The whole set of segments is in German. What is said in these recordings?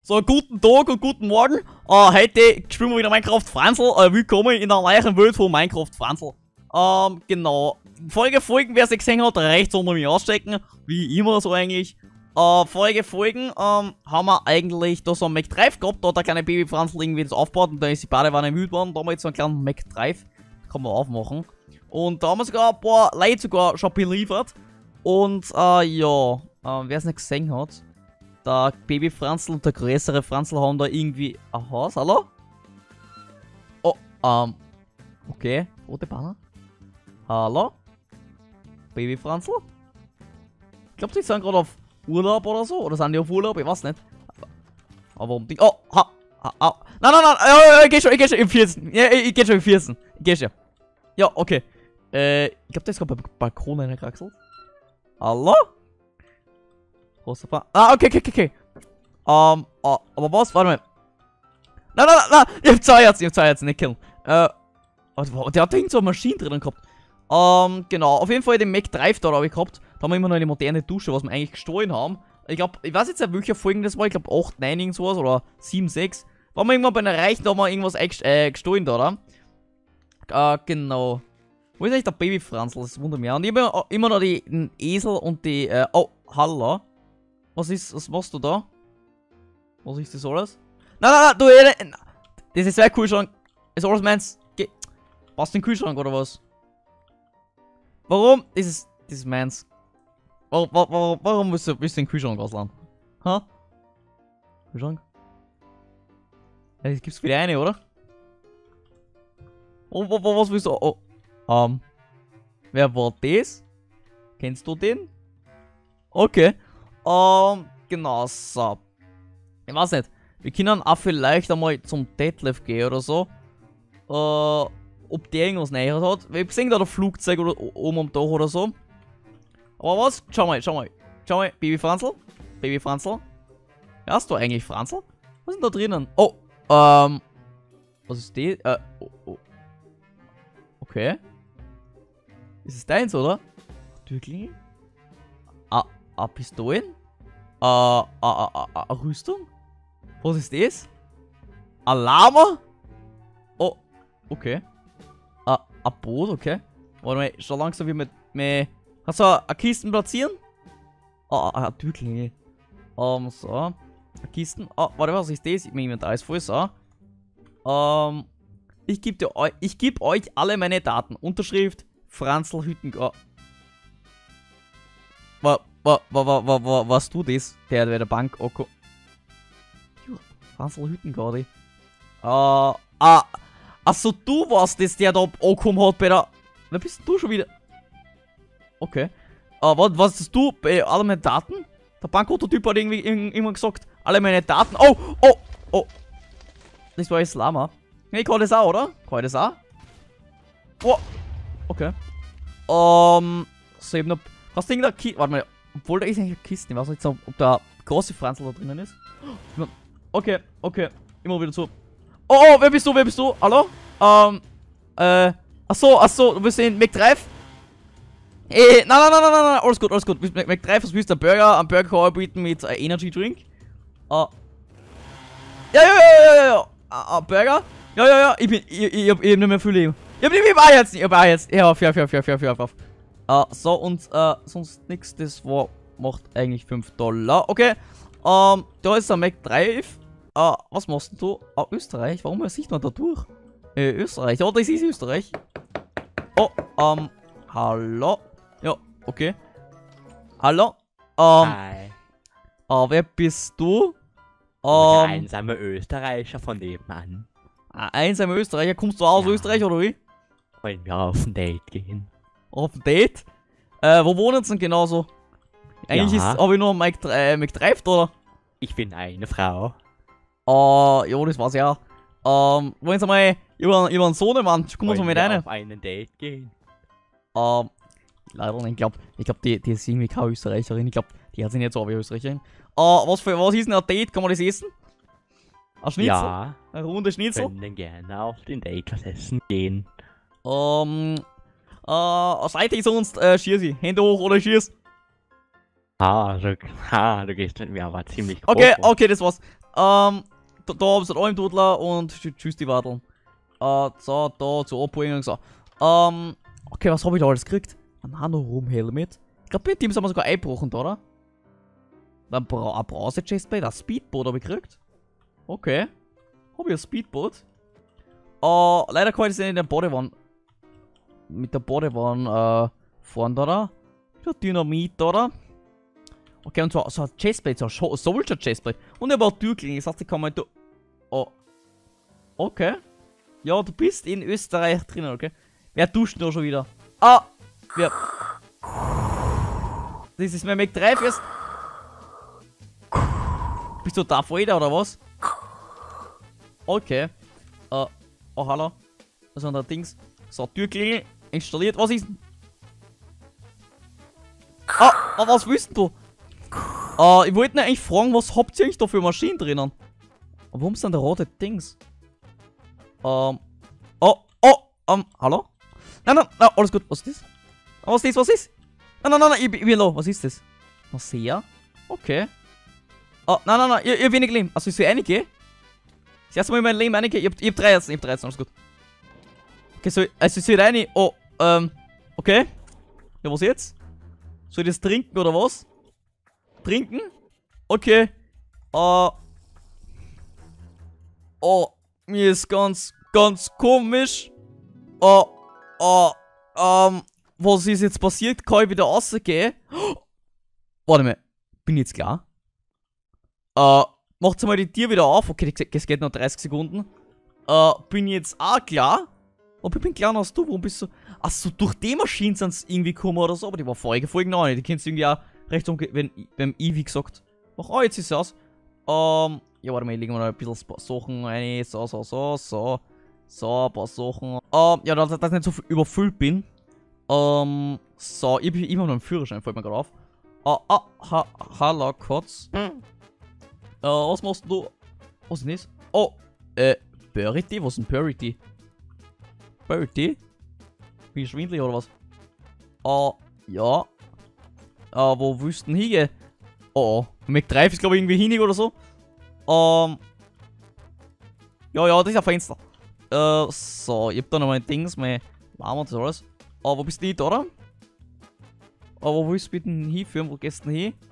So, guten Tag und guten Morgen. Heute spielen wir wieder Minecraft Franzl. Willkommen in der neuen Welt von Minecraft Franzl. Genau. Folgen, wer es gesehen hat, rechts unter mir ausstecken. Wie immer so eigentlich. Folgen, haben wir eigentlich da so einen McDrive gehabt. Da hat der kleine Baby Franzl irgendwie das aufgebaut und da ist die Badewanne müde worden. Da haben wir jetzt so einen kleinen McDrive. Kann man aufmachen. Und da haben wir sogar ein paar Leute sogar schon beliefert. Und, ja. Wer es nicht gesehen hat. Der Baby Franzl und der größere Franzl haben da irgendwie ein Haus. Hallo? Oh, okay. Rote Banner. Hallo? Baby Franzl? Ich glaube, die sind gerade auf Urlaub oder so. Oder sind die auf Urlaub? Ich weiß nicht. Aber warum die. Oh, Nein. Ich geh schon im 14. Ja, ich geh schon im 14. Ich geh schon. Ja, okay. Ich glaube, der ist gerade beim Balkon reingekraxelt. Hallo? Okay. Aber was? Warte mal. Nein. Ich hab zwei Herzen, nicht killen. Der hat irgend so eine Maschine drin gehabt. Genau. Auf jeden Fall den McDrive da habe ich gehabt. Da haben wir immer noch eine moderne Dusche, was wir eigentlich gestohlen haben. Ich glaube, ich weiß jetzt nicht, welcher Folgen das war. Ich glaube 8, 9 irgend sowas oder 7, 6. Waren wir irgendwann bei einer Reichen, da haben wir irgendwas gestohlen da, oder? Genau. Wo ist eigentlich der Baby Franzl? Das wundert mich. Und ich habe immer noch den Esel und die, oh, hallo. Was machst du da? Was ist das alles? Nein, du, das ist ein Kühlschrank. Ist alles meins. Passt in den Kühlschrank oder was? Warum? Das ist meins. Warum willst du den Kühlschrank ausladen? Ha? Kühlschrank? Ja, das gibt's wieder eine, oder? Was willst du? Oh, wer war das? Kennst du den? Okay. Genau, so. Ich weiß nicht. Wir können auch vielleicht einmal zum Detlef gehen oder so. Ob der irgendwas Näheres hat. Wir sehen da ein Flugzeug oder oben am Dach oder so. Aber was? Schau mal, Baby Franzl. Ja, hast du eigentlich Franzl? Was ist denn da drinnen? Oh, was ist das? Okay. Ist es deins, oder? Wirklich? Pistolen? Rüstung? Was ist das? Lama? Oh, okay. Ein Boot, okay. Warte mal, schon langsam wie mit. Kannst du eine Kisten platzieren? Wirklich. So. Eine Kisten. Warte, was ist das? Mein Inventar ist voll, so. Ich gebe euch alle meine Daten. Unterschrift Franzl Hüttengarten. Was du das? Der bei der Bank. Okay. Franzl Hüttengarten. Achso, du warst das, der da angekommen hat bei der. Wer bist du schon wieder? Okay. Was hast du bei alle meine Daten? Der Bankautotyp hat irgendwie immer gesagt, alle meine Daten. Oh. Das war jetzt Lama. Ich kann das auch, oder? Kann ich das auch? Oh. Okay. So eben noch. Was Ding da? Warte mal. Obwohl da ist eigentlich eine Kiste. Ich weiß nicht, ob da große Franzl da drinnen ist. Okay. Immer wieder zu. Oh, wer bist du? Hallo? Achso, du bist in McDrive? Nein, alles gut. McDrive, was willst du? Einen Burger kann ich bieten mit Energy Drink. Ja. Burger? Ja, ich hab nicht mehr viel Leben. Ich hab jetzt. Hör auf. So, und, sonst nix, das macht eigentlich $5. Okay, da ist der McDrive. Was machst du? Österreich? Warum sieht man da durch? Österreich. Oh, das ist Österreich. Oh, hallo? Ja, okay. Hallo? Hi. Wer bist du? Der einsame Österreicher von nebenan. Einsame Österreicher? Kommst du aus Österreich oder wie? Wollen wir auf ein Date gehen? Auf ein Date? Wo wohnen sie denn genauso? Eigentlich habe ich nur McDrive, oder? Ich bin eine Frau. Ja, das war's ja. Wollen Sie mal über einen Sohnemann? Kommen Sie mal mit rein. Auf einen Date gehen? Leider nicht. Ich glaub, die ist irgendwie keine Österreicherin. Ich glaube, die hat sich nicht so wie Österreicherin. Was ist denn ein Date? Kann man das essen? Ein Schnitzel? Ja. Ein runde Schnitzel? Wir können gerne auf den Date was essen gehen. Seite sonst, Schießi. Hände hoch oder schieß. Du gehst mit mir aber ziemlich groß. Okay, das war's. da haben sie einen Dudler und tschüss die Wadeln. So, da zur Abholung, so. Okay, was habe ich da alles gekriegt? Ein Nano-Room-Helmet. Ich glaube, bei dem sind wir sogar eingebrochen, oder? Dann ein Bronze-Chestplate, ein Speedboot habe ich gekriegt. Okay. Habe ich ein Speedboot? Leider kann ich das nicht in der Badewanne. Mit der Badewanne, fahren, oder? Der Dynamit, oder? Okay, und so ein Chestplate, so ein Soldier-Chestplate. Und er war Türklinge, das heißt, ich kann mal da. Oh. Okay. Ja, du bist in Österreich drinnen, okay? Wer duscht da schon wieder? Wer? Das ist mein Mac 3 fürs. Bist du da Vader oder was? Okay. Oh, hallo. Das sind da Dings. So, Türklingel installiert. Was ist denn? Was willst du? Ich wollte eigentlich fragen, was habt ihr eigentlich da für Maschinen drinnen? Aber warum sind da rote Dings? Hallo? Nein, alles gut. Was ist das? Was ist? Nein, ich bin low. Was ist das? Was sehr? Okay. Nein, ihr wenig Leben. Also, ich soll reingehen? Das erste Mal in meinem Leben reingehen. Ich hab 13, alles gut. Okay, ich soll rein. Okay. Ja, was jetzt? Soll ich das trinken oder was? Trinken? Okay. Mir ist ganz komisch. Was ist jetzt passiert? Kann ich wieder rausgehen? Warte mal. Bin ich jetzt klar? Macht's mal die Tür wieder auf. Okay, das geht noch 30 Sekunden. Bin ich jetzt auch klar? Aber ich bin klar als du. Warum bist du? Achso, durch die Maschinen sind es irgendwie gekommen oder so. Aber die war vorige Folge noch nicht. Die kennst du irgendwie auch recht beim wie gesagt. Ach, jetzt ist es aus. Ja, warte mal, ich lege mal noch ein bisschen Sachen rein. So. So, ein paar Sachen. Ja, dass ich nicht so überfüllt bin. So, ich habe noch einen Führerschein, fällt mir gerade auf. Hallo, Kotz. Was machst du? Was ist das? Oh, Purity? Was ist ein Purity? Purity? Bin ich schwindelig oder was? Ja. Wo willst du denn hingehen? Mac 3 ist glaube ich irgendwie hinig oder so. Ja, das ist ein Fenster. So, ich hab da noch mein Dings, mein Mama und so alles. Wo bist du nicht, oder? Wo willst du bitte hinführen? Wo gehst du denn hin?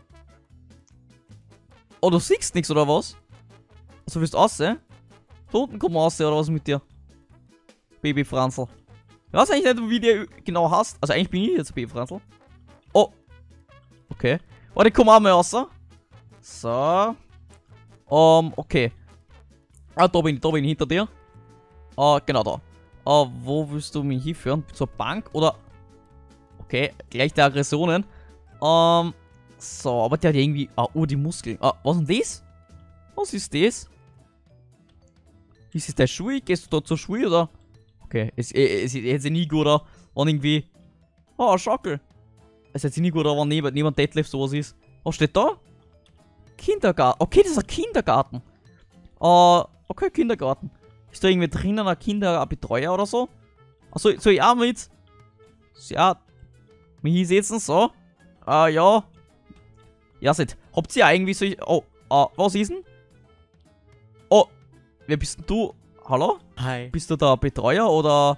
Du siehst nichts, oder was? Also willst du aussehen? Da unten kommt man aussehen, oder was mit dir? Baby Franzl. Ich weiß eigentlich nicht, wie der genau hast. Also eigentlich bin ich jetzt Baby Franzl. Okay. Warte, ich komm auch mal raus. So. Okay. Da bin ich hinter dir. Genau da. Wo willst du mich hinführen? Zur Bank oder? Okay, gleich der Aggressionen. So, aber der hat irgendwie. Die Muskeln. Was ist denn das? Was ist das? Ist es der Schuh? Gehst du da zur Schuh oder? Okay, es ist nie gut, oder? Wenn irgendwie. Schaukel. Es ist nie gut, wenn neben Deadlift sowas ist. Was steht da? Kindergarten. Okay, das ist ein Kindergarten. Okay, Kindergarten. Ist da irgendwie drinnen ein Kinderbetreuer oder so? Achso, soll ich auch mit? Ja. Mich hinsetzen, so. Ja. Ja, seht. Habt ihr irgendwie so. Was ist denn? Wer bist denn du? Hallo? Hi. Bist du der Betreuer oder.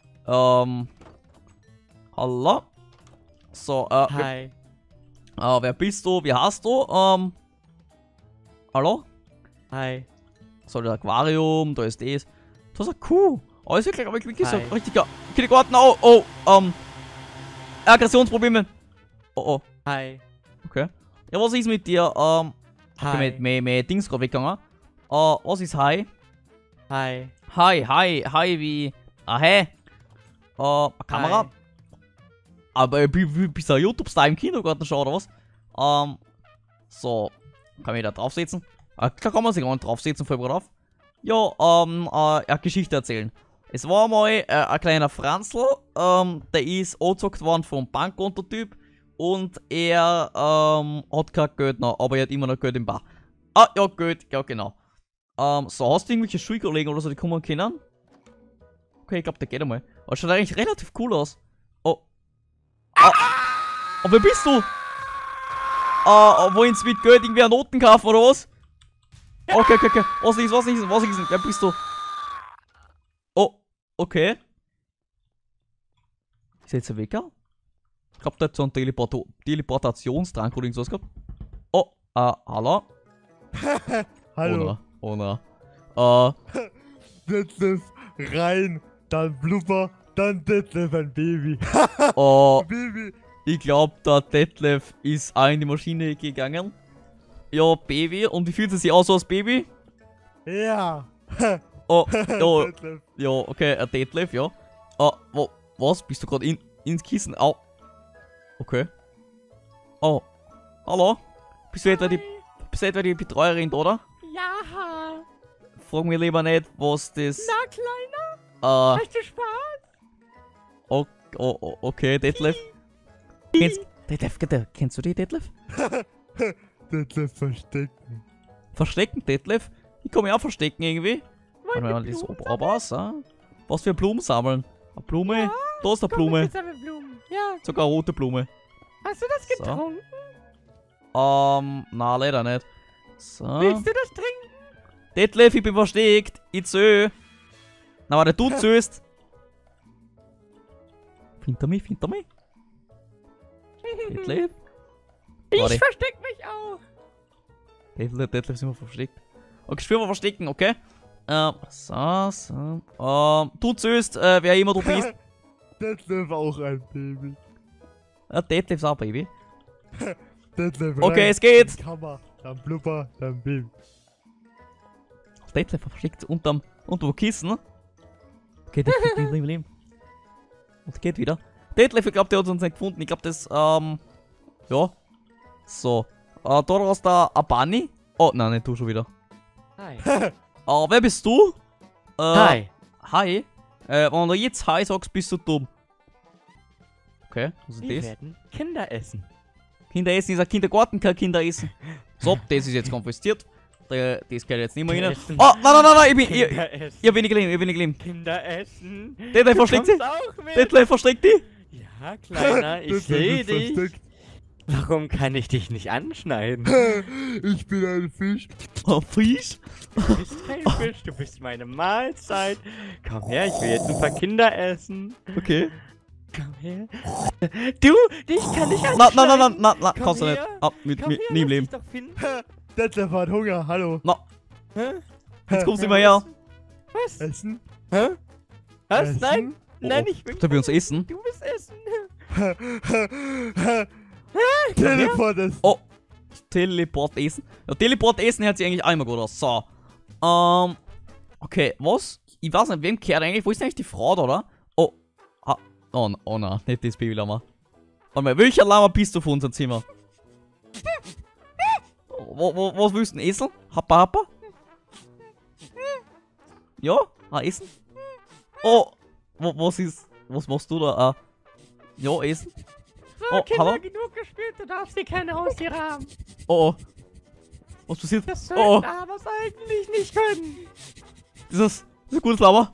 Hallo? So, Hi. Wer bist du? Wie heißt du? Hallo? Hi. So, das Aquarium, da ist das. Das ist eine Kuh. Ist ja, glaube ich, wirklich so ein richtiger Kindergarten. Aggressionsprobleme. Hi. Okay. Ja, was ist mit dir? Hi. Mein Dings gerade weggegangen. Was ist Hi? Hi. Hi, wie? Hey. Kamera. Hi. Aber bist du ein YouTube-Star im Kindergarten schon, oder was? So. Kann ich da draufsetzen? Da kann man sich auch nicht draufsetzen, fällt mir gerade auf. Ja, eine Geschichte erzählen. Es war mal ein kleiner Franzl, der ist angezockt worden vom Bankkontotyp und er hat kein Geld noch, aber er hat immer noch Geld im Bar. Ja, Geld, ja genau. So, hast du irgendwelche Schulkollegen oder so, die kommen können? Okay, ich glaube, der geht einmal. Aber schaut eigentlich relativ cool aus. Wer bist du? Wollen Sie mit Geld irgendwie Noten kaufen oder was? Okay. Was ist? Wer bist du? Oh, okay. Ist jetzt ein Wecker? Ich glaube, der hat so einen Teleportationstrank oder irgendwas gehabt. Oh, hallo? Hallo. Oh na. Detlef rein, dann Blubber, dann Detlef ein Baby. Baby. Ich glaube, der Detlef ist auch in die Maschine gegangen. Ja, Baby. Und wie fühlt es sich aus als Baby? Ja. Oh, Detlef. ja, okay, ein Detlef, ja. Was? Bist du gerade ins Kissen? Au. Okay. Oh. Hallo? Bist du etwa die Betreuerin, oder? Ja. Frag mich lieber nicht, was das... Na, Kleiner, hast du Spaß? Okay, Detlef. Kennst du die, Detlef? Detlef verstecken. Verstecken, Detlef? Ich kann mich auch verstecken irgendwie. Wollen wir Warte mal, das Blumen aber was, was für Blumen sammeln? Eine Blume? Ja, Da ist eine sammeln? Blume. Jetzt haben wir Blumen. Ja. Sogar eine rote Blume. Hast du das So. getrunken? Na, leider nicht. So. Willst du das trinken? Detlef, ich bin versteckt. Ich zähl. Na, warte, du zählst. Hinter mich. Detlef? Warte. Ich versteck mich auch. Detlef ist immer versteckt. Okay, spielen wir verstecken, okay? Du zählst, wer immer du bist. Detlef auch ein Baby. Detlef ist auch Baby. Detlef Okay, rein, es geht. dann Kammer, dann Blubber, dann Baby. Detlef versteckt unterm Kissen. Okay, Detlef im Leben. Und geht wieder. Detlef, ich glaube, der hat uns nicht gefunden. Ich glaube, das, ja. So. Da ist da ein Bunny. Oh, nein, nicht du schon wieder. Hi. Wer bist du? Hi. Hi. Wenn du jetzt Hi sagst, bist du dumm. Okay, was ist Wir das? werden Kinder essen. Kinderessen ist ein Kindergarten, kein Kinderessen. So, das ist jetzt konfisziert. Das geht jetzt nicht mehr rein. Essen. Oh, nein, ich bin Kinder wenig Leben. Kinder essen. Detlef versteckt sie. Auch mit. Detlef versteckt die. Ja, Kleiner, ich Detlef sehe ist dich. versteckt. Warum kann ich dich nicht anschneiden? Ich bin ein Fisch. Oh, Fisch. Du bist kein Fisch, du bist meine Mahlzeit. Komm her, ich will jetzt ein paar Kinder essen. Okay. Komm her. Du, dich kann ich anschneiden. Na, Komm kannst du nicht. her. Mit Komm her, nie im lass Leben. dich doch finden. Detlef hat Hunger, hallo. Na, Hä? jetzt kommst du immer her. Was? Essen? Hä? Was? Essen? Nein? Oh, Nein, oh. ich will... Sollen wir uns essen? Du willst essen. Teleport essen. Oh, Teleport essen. Ja, Teleport essen hört sich eigentlich auch immer gut aus. So. Okay, was? Ich weiß nicht, wem kehrt eigentlich? Wo ist denn eigentlich die Frau da, oder? Oh. Oh nein, nicht das Babylama. Warte mal, welcher Lama bist du von unserem Zimmer? Was willst du denn? Esel? Happa? Ja? Essen? Oh, was machst du da? Ja, Essen? So, Oh, Kinder, hallo? genug gespielt, du darfst hier keine Haustiere haben. Oh. Was passiert? Das Oh, sollten aber eigentlich nicht können. ist das ein gutes Lama?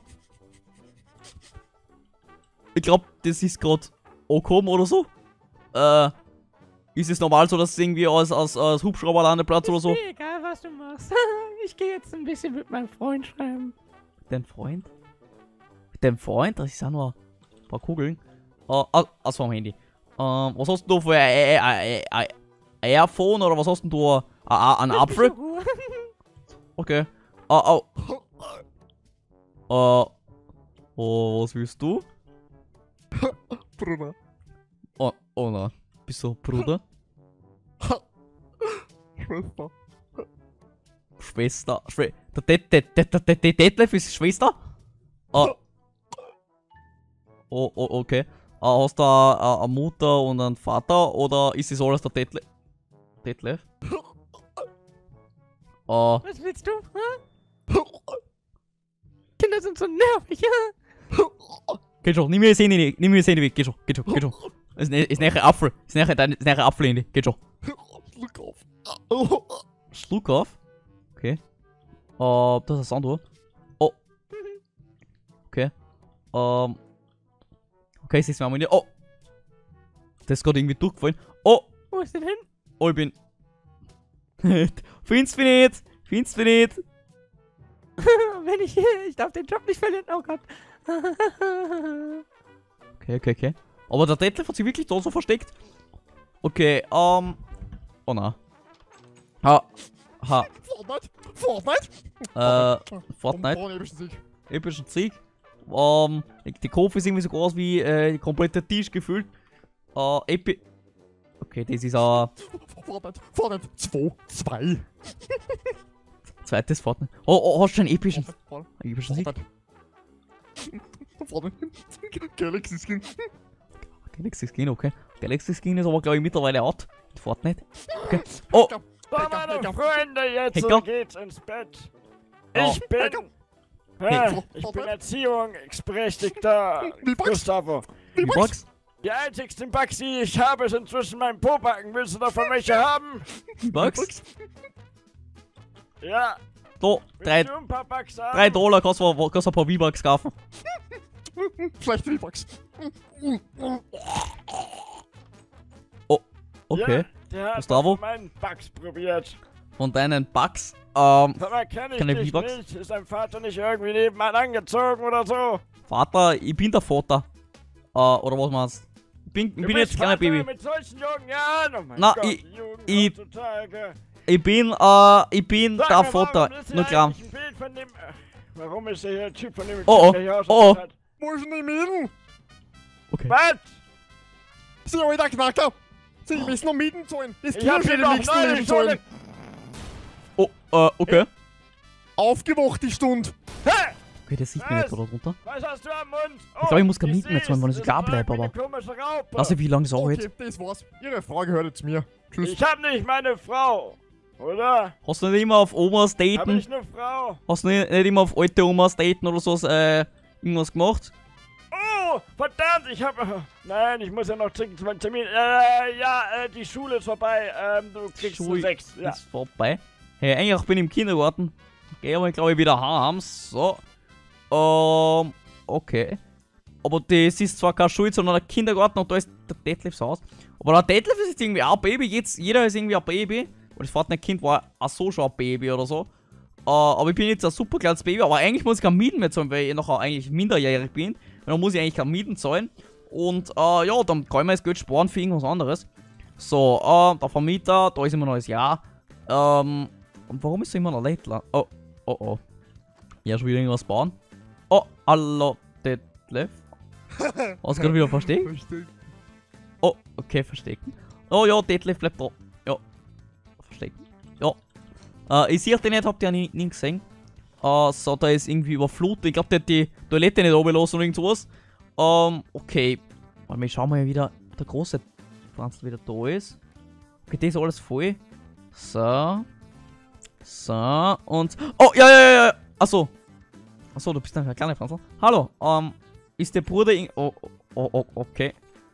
Ich glaube, das ist gerade angekommen oder so. Ist es normal so, dass es irgendwie als Hubschrauberlandeplatz oder so? Ist mir egal, was du machst. Ich gehe jetzt ein bisschen mit meinem Freund schreiben. Dein Freund? Mit deinem Freund? Das ist auch nur ein paar Kugeln. Aus vom Handy. Was hast du für ein iPhone oder was hast du? Ein Lass mich Apfel? in Ruhe. Okay. Was willst du? Bruder. Oh nein. Bist du Bruder? Schwester. Der Detlef ist Schwester? Okay. Hast du eine Mutter und einen Vater oder ist das alles der Detlef? Was willst du? Hä? Kinder sind so nervig, ja? Geh schon, nimm mir das Handy weg, geh schon. Ist nachher Apfel, ist nachher Apfel, geh schon. Schluck auf. Schluck auf? Okay. Das ist ein Sound. Oh. Okay. Okay, es ist mir nicht. Oh. Das ist gerade irgendwie durchgefallen. Oh. Wo ist denn hin? Oh, ich bin. Findest du mich nicht? Findest du nicht? Wenn ich darf den Job nicht verlieren. Oh Gott. Okay. Aber der Detlef hat sich wirklich da so versteckt. Okay, oh na. Fortnite. Epischen Sieg. Der Kopf ist irgendwie so groß wie der komplette Tisch gefüllt. Okay, das ist Fortnite 2. Zweites Fortnite. Oh, hast du einen epischen Sieg? Galaxy Skin. Galaxy Skin, okay. Galaxy Skin ist aber, glaube ich, mittlerweile out. Fortnite. Okay. Oh! So, meine Freunde, jetzt Hacker. geht's ins Bett. Oh. Ich bin Erziehungsberechtigter Gustavo. Box? Die einzigsten Bugs, die ich habe, sind zwischen meinen Pobacken. Willst du davon welche haben? Box? Ja. So, Willst du ein paar Bugs haben? $3 kannst du ein paar V-Bucks kaufen. Schlechte V-Bucks. Oh, okay. Ja, der hat Gustavo? von meinen Bugs probiert. Von deinen Bugs, Sag mal, kenn ich Keine dich V-Bucks? nicht? Ist dein Vater nicht irgendwie nebenan angezogen oder so? Vater, ich bin der Vater. Oder was meinst du? Ich bin Du jetzt bist kein Vater Baby. mit solchen jungen Jahren? Oh mein Na, Gott, ich- die Jugend ich- heutzutage. Ich bin Sag der mir, Vater. warum ist hier Nur klar. eigentlich ein Bild von dem... Warum ist hier ein Typ von dem... Oh, der hier oh, ausgesehen hat? Wo ist denn die Mieten? Okay. Was? Sie, alter Knacker. Sie müssen noch Mieten zahlen. Das Ich hab Kind hier wird doch im nächsten Leben neulich zahlen. Oh, okay. Aufgewacht die Stunde. Hä? Okay, das sieht man nicht da drunter. Was hast du am Mund? Oh, Ich glaube, ich muss keine ich Mieten mehr zahlen, wenn ich seh's. gar Das bleibe, war aber. eine komische Raupe. Lass ich, wie lange es Okay, anhält. das war's. Ihre Frage hört jetzt mir. Tschüss. Ich hab nicht meine Frau. Oder? Hast du nicht immer auf Omas Hab daten? ich eine Frau? Hast du nicht immer auf alte Omas daten oder so irgendwas gemacht? Oh, verdammt, ich hab... Nein, ich muss ja noch zum Termin. Die Schule ist vorbei. Du kriegst eine Schule 6. Ja. ist vorbei. Hey, eigentlich bin ich im Kindergarten. Geh aber, glaube ich, wieder heim. So. Okay. Aber das ist zwar keine Schule, sondern ein Kindergarten und da ist der Detlefs Haus. Aber der Detlef ist jetzt irgendwie auch ein Baby. Jetzt, jeder ist irgendwie ein Baby. Und das Fortnite-Kind war auch so schon ein Baby oder so. Aber ich bin jetzt ein super kleines Baby. Aber eigentlich muss ich keine Mieten mehr zahlen, weil ich noch eigentlich minderjährig bin. Und dann muss ich eigentlich keine Mieten zahlen. Und ja, dann kann ich mir das Geld sparen für irgendwas anderes. So, der Vermieter, da ist immer noch das Jahr. Und warum ist er immer noch late? Oh. Ja, schon wieder irgendwas bauen. Oh, hallo, Detlef. Hast du gerade wieder versteckt? Versteht. Oh, okay, verstecken. Oh ja, Detlef bleibt da. Ja. Verstecken. Ja. Ich sehe den nicht, habt ihr ja nie gesehen. So, da ist irgendwie überflutet. Ich glaube, der hat die Toilette nicht oben los oder irgend sowas. Okay. Warte mal, schauen wir wieder, ob der große Franz wieder da ist. Okay, das ist alles voll. So. So, und... Oh, ja. Achso. Achso, du bist dann ein kleiner Franz. Hallo, ist der Bruder okay.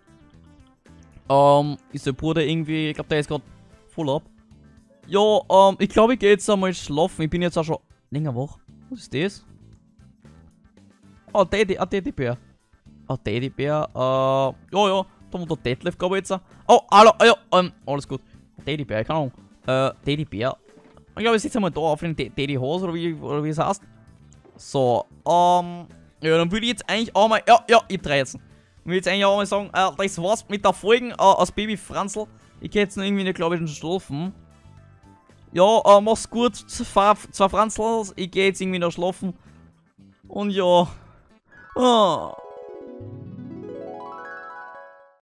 Ist der Bruder irgendwie... Ich glaube, der ist gerade voll ab. Ja, ich glaube, ich gehe jetzt einmal schlafen. Ich bin jetzt auch schon länger wach. Was ist das? Oh, Teddybär. Oh, Teddybär. Ja, da muss der Detlef, glaube ich, jetzt. Oh, hallo, ja, alles gut. Teddybär, keine Ahnung. Teddybär. Ich glaube, ich sitze einmal da auf den Teddy-Hose, oder wie es heißt. So, ja, dann würde ich jetzt eigentlich auch mal, ja, ich hab 13. Ich will jetzt eigentlich auch mal sagen, das war's mit der Folge als Baby Franzl. Ich gehe jetzt noch irgendwie, glaube ich, schon schlafen. Ja, mach's gut, zwei Franzls. Ich gehe jetzt irgendwie noch schlafen. Und ja.